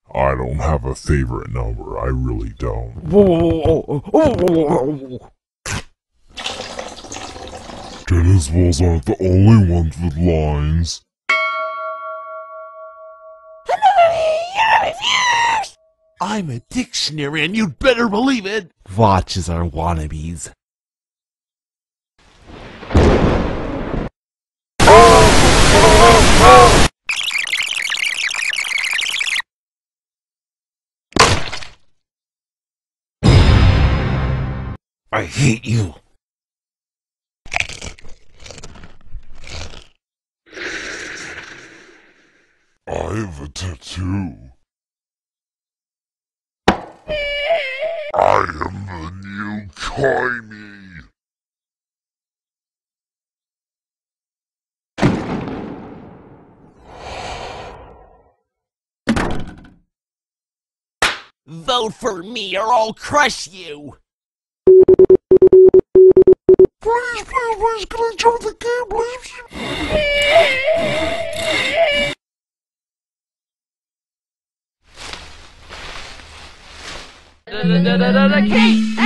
I don't have a favorite number, I really don't. Tennis balls aren't the only ones with lines. I'm a dictionary and you'd better believe it! Watches are wannabes. I hate you. I have a tattoo. I am the new Kaimi. Vote for me or I'll crush you! Please, can I join the game, please? The key!